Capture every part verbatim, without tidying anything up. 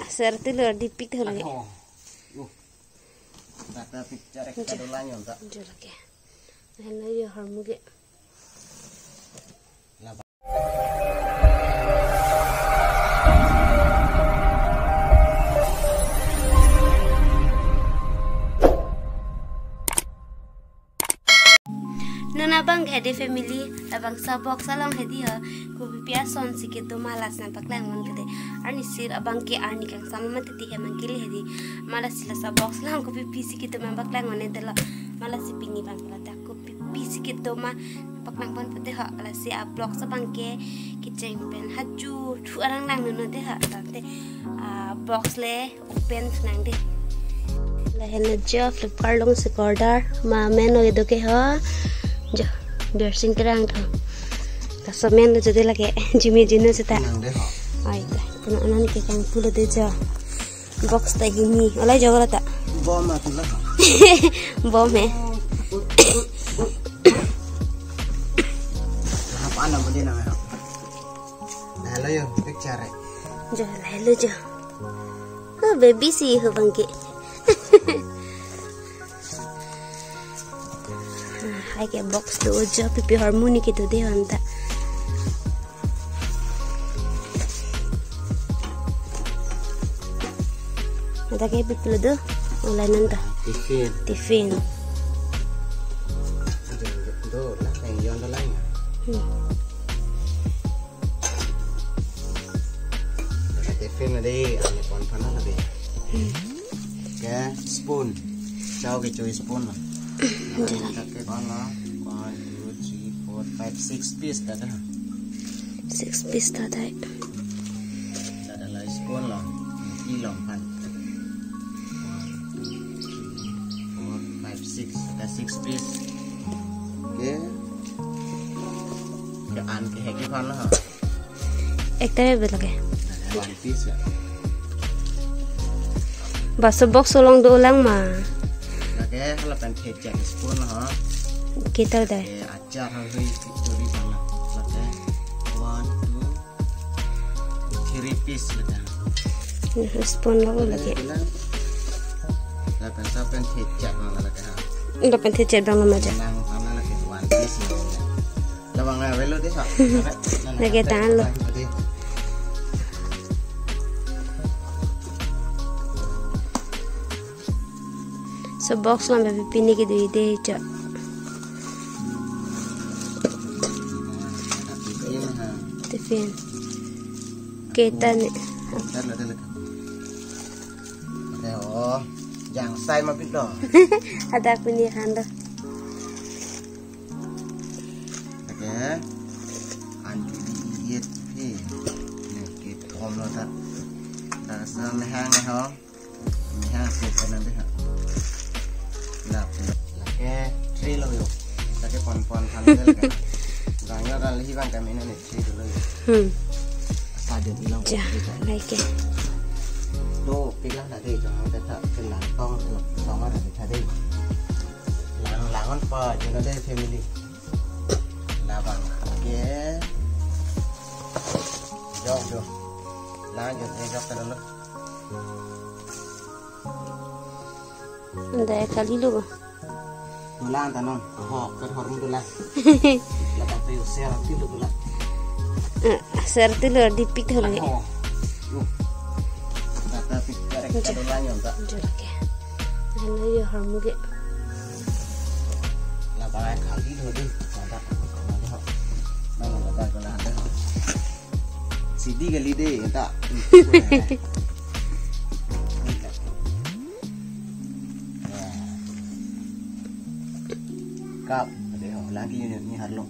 serti lor dipik tu lagi. Kata picture kita dulu nyontak. Jual ke. Hello ya harmuge. Nona bang hede family abang sabok salang hedi ha ko bipia son sikit do malas na paklang mon kede ani sir abang ke ani kang sama mati ti hemang kili hedi malas sila sabok salang ko bipi sikit do ma paklang mon edela malas si pini bang kala ta ko bipi sikit do ma paklang pon pete ha ala si a blok sa bang ke kitchen pen haju thu arang nang no de ha tante a box le open nang de la hena ja flipkart long se order ma meno edo ke ha jo biar singkrang tu tak semen tu jadi lagi jimi jino cita ay dah kena anan ke kang pula de ja box tak ini oleh jaga tak bom mati lah bom eh apa anda boleh nama hello yo picture jo hello jo oh baby sih ho bangke hai ke box do jo pipi harmoni ke do de anta ada ke pipi do oleh nanta tiffin tiffin do lah yang yon do lain ada tiffin ada ane pon pana lagi ke spoon jauh ke cuy spoon lah pakai mana one two three four five six piece dah dah six piece dah dah dah dah lah spoon lah kilong kan four five six dah six piece okay dah an ke heki kan lah ek tare belage one piece ya basa box solong do ulang ma okay kalau pen kecap spoon ha kita dah acar hari dari sana okay one two three piece dah spoon lo lagi dah pen sa pen kecap mana lagi ha dah pen kecap dong nama aja nang mana lagi one piece dah bang lah velo deh lagi tangan lo so box lang baby pini ke dui de cha tiffin kita ni oh jangan sai ma pin do ada pini handa okay anju diet pi ni ke thom lo ta ta sa me hang ha me hang se kan de ha lah lagi tree lo yo lagi pon-pon kan lagi gangnya kan lagi bang kami ini tree dulu hmm saja bilang ja like tuh bilang tadi jangan kita kelang tong tong ada tadi lang langon pa jangan ada family lah bang oke jauh jauh lanjut jauh ke dalam anda kali lu ba tulang tanon ho ke hormu tulang la ta pe ser ti lu tulang serti lor dipik tu lagi kata picture kita dulu nyontak jual ke hello ya harmuge là ba kali thôi đi tak mana ho mana ada kalau ada sidi kali deh tak kap để họ lagi ni harlo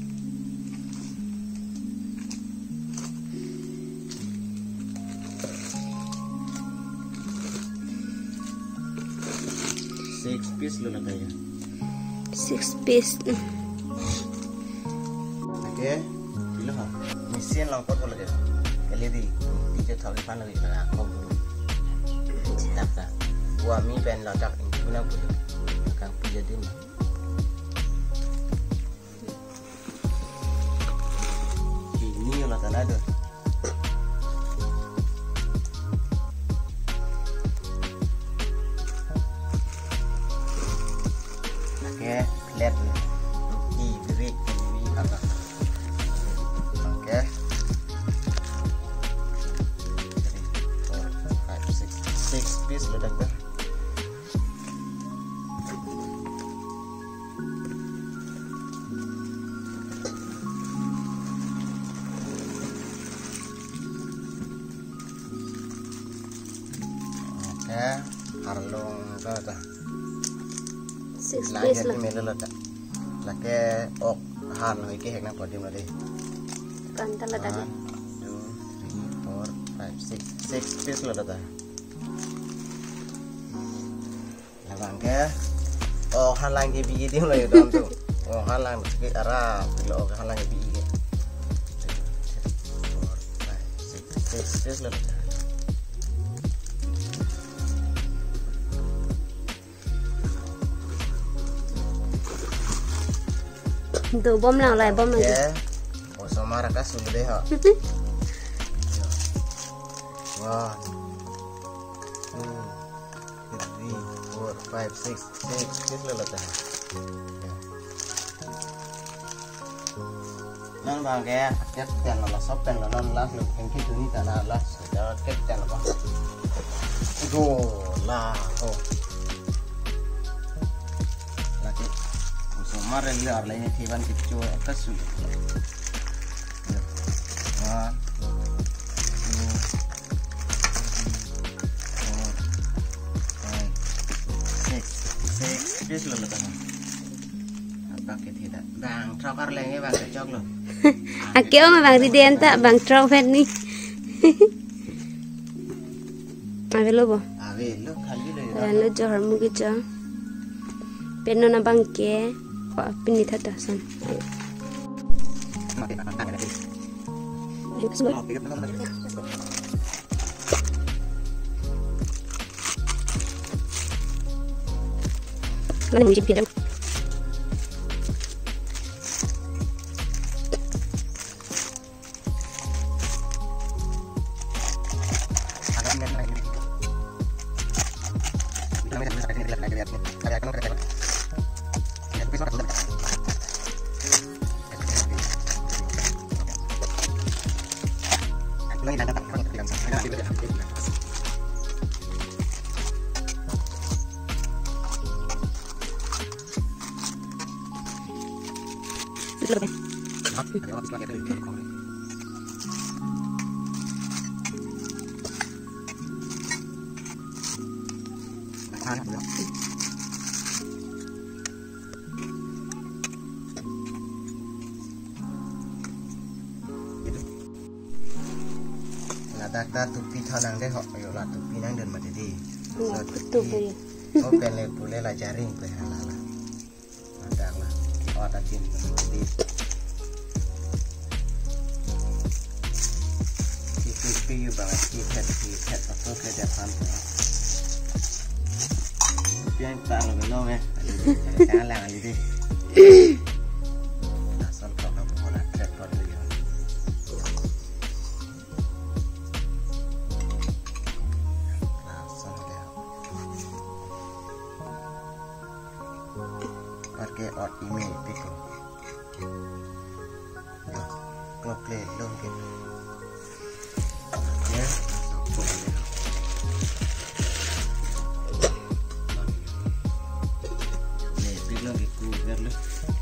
six piece lo lagay ya six piece okay bilo ha mesin lang kot lagay kali di di thau pan lagi na ko tak tak gua mi pen la tak guna pun kan punya din ini lah tanah tu ledak dah. Oke, harlong dah. Six Lagi piece lah. melu ledak. Lagi ok han lagi kehek nak podi mari. Kantal lah tadi. One, two, three, four, five, six, six piece ledak. Labang ke, oh halang ke biji dia mulai dalam tu. Oh halang sikit arah, bila oh halang ke biji. Four, five, six, six piece ledak. Tuh bom lang lah, bom lagi. Ya, oh sama raka sudah deh ha. One, two, three, four, five, six, six, six letak. Non bang kayak ket ten lah, sop ten lah, non lah, yang kita ni tanah lah, sudah ket ten lah. Go lah, oh. Lagi, semua reliar lainnya hewan kecil atas sudah. One, two, four, five, six, six, six letak. Apa kita bang, trakar lainnya bang kecok loh. Akio mah bang Riden tak bang Traufet ni. Ave lo bo. Ave lo kali lo. Lo johar mugi jo. Penno na bang ke. Ko pini thata san. Mana muji pira. Dak tupi thanang deh hok yo lah tupi nang dan mati di. Tutup ya. Oh pele boleh lah jaring pe halala. Ada lah. Oh ada tin di. Tupi yo banget di pet di pet apa ke depan. Tupi yang tak lo me. Jangan lang ali di. Asal kau nak bola pet pot dia. Pakai ot email itu, klop play dong gitu, ya, nih bilang gitu biar lu,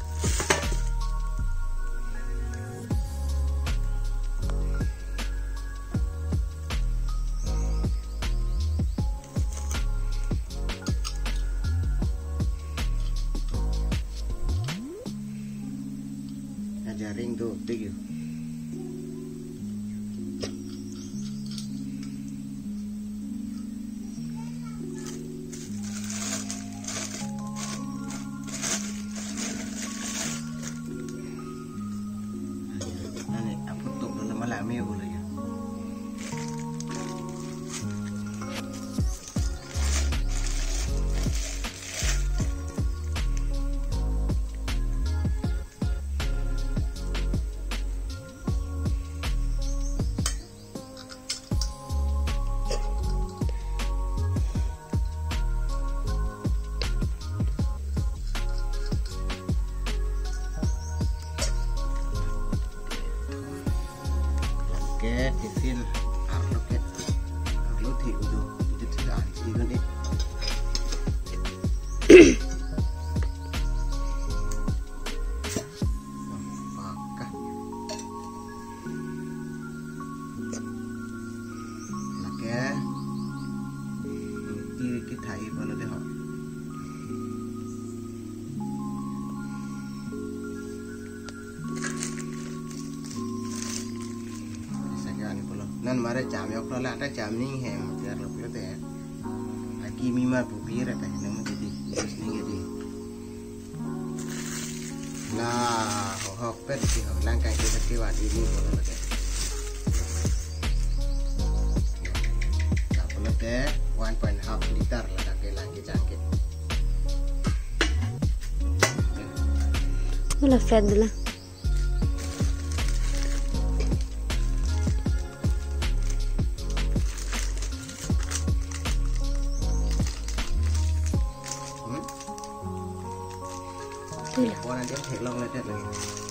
jaring tuh tinggi. Nani apa tuh belum alami boleh ya. kita ini boleh deh. Sekian boleh. Nan mare jam ya kalau ada jam ni hem biar lebih deh. Lagi mimar bubir ada yang menjadi terus ni jadi. Nah, hok pet sih, langkah kita kiwat ini boleh deh. Okay, one point half liter lah kakek lagi jangkit. Mula fed lah. Hmm? Itulah. Kau nanti cek long lagi lagi.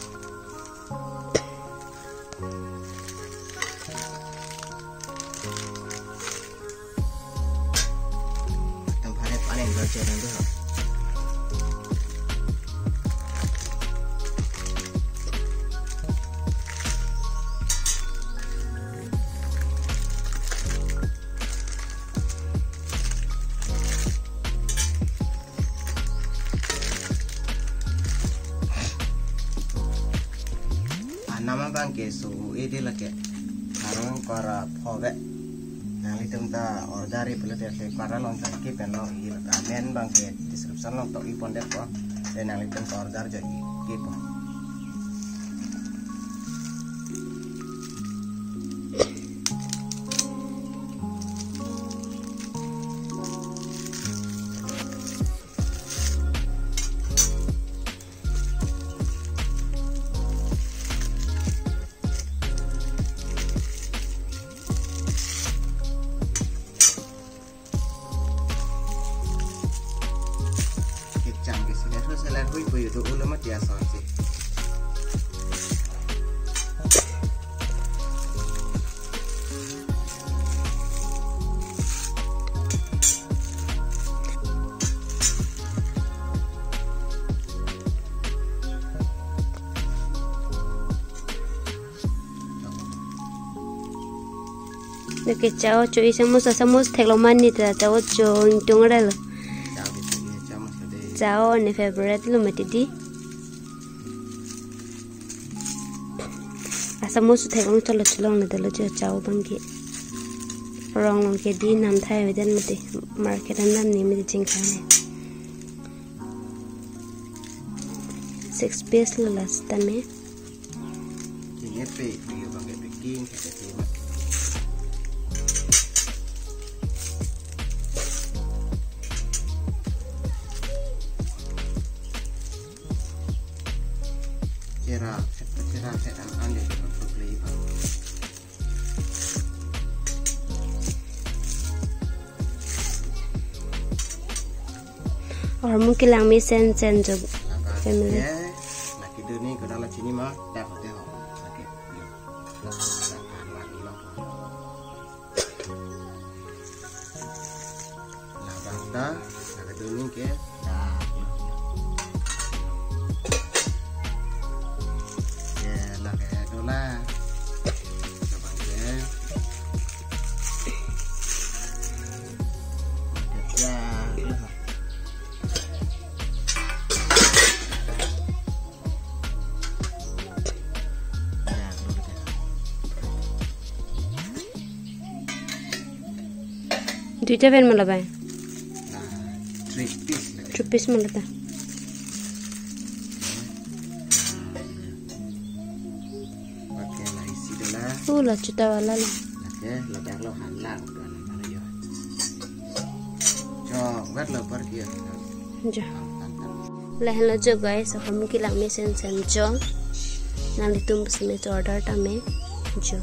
Belajar nanti ha. Nama bangke so ini lagi harus kora phobe. Nanti tentang order itu boleh terlihat karena lontar ke penol ini amen bangke description lo tak ipon deh kok dan nanti tentang order jadi gitu. Selain itu itu ulama dia sanksi. Nake chao cho isamus asamus tekloman ni ta chao cho tung ra lo. Chao ni favorite lo matidi. Asamus teklong chalo chalong na dalo cho chao bangki. Rong long ke di nam thai wedan mate market andam ni mate jingkane. Six piece lo last time. Ini pe video bangke bikin kita terima. Kira, kira saya akan anda untuk beli bang. Or mungkin lang may sen sen jo family. Laki tu ni kau dalam sini mah dah hotel ho. Laki, laki lah. Labang dah, laki tu ni ke dah. Lah coba deh ya duita pen malah bay three piece three piece malah ta oh lah cuta wala lah oke lo dah lo halang tuan mana yo cho quét lo per kia ja lah lo jo guys हम की lang में sen sen jo nang ditum besme order ta me jo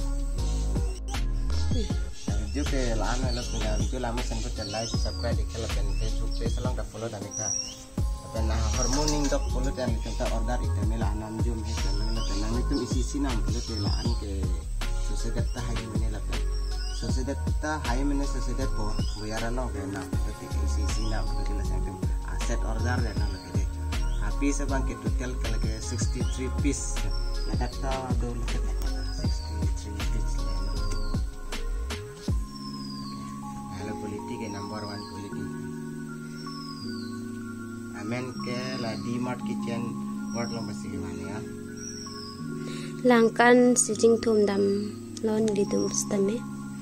जो के लान है लोग ना जो लाम sen को चला है subscribe दिखे लो पेन Facebook पे सलाम का follow dan का अपन ना harmony dok follow dan kita order itu ni lah enam jam he kan lo tenang itu isi isi nam follow te laan ke sociedad ta hai mene la pe sociedad ta hai mene sociedad ko biara lo ke na ke isi isi nam ke la sen asset order le na ke api se bang ke total ke ke sixty-three piece la data do le ke sixty-three piece le hello quality ke number one quality amen ke la di mart kitchen word long pasi mane ya langkan sijing thum dam lon di dum stame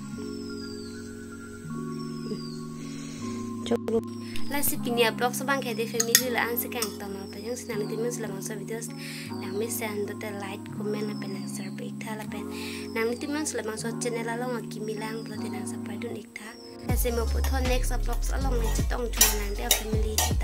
chok la sipinia blog sabang khade family la ang sekang tamal pa yung sinang timang sila mga videos nang misan do the like comment na pen ang share break tha la pen nang timang sila mga channel la long akimilang blood nang sa pardon ikta kasi mo po next vlogs along na chitong chunang de family